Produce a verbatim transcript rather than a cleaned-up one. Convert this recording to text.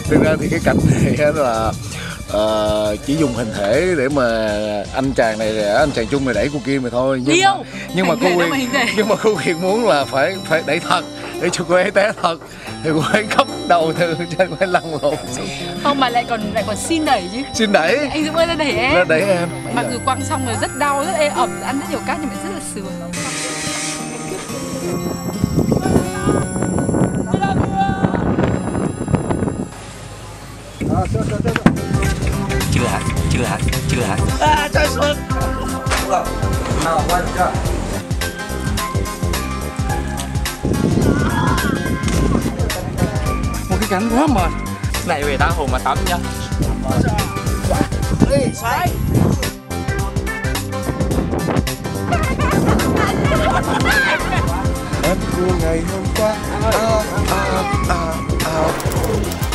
Thực ra thì cái cảnh này là uh, chỉ dùng hình thể để mà anh chàng này anh chàng Trung này đẩy cô kia mà thôi. Nhưng Điêu. mà, nhưng mà cô Huyền nhưng mà cô Huyền muốn là phải phải đẩy thật để cho cô ấy té thật, thì cô ấy khóc đầu từ trên cô ấy lăn lộn xuống. Không mà lại còn lại còn xin đẩy chứ. Xin đẩy. Anh Dũng ơi ra đẩy em. Ra đẩy em. Mặc dù quăng xong rồi rất đau, rất ê ẩm, ăn rất nhiều cát nhưng mà rất là sướng. Chưa hả? Chưa hả? Chưa hả? À, trời xuống. Nào, quay ra. Một cái cảnh quá mệt. Này về tha hồ mà tắm nha. Đi, xoay. Em của ngày hôm qua. À, à, à, à.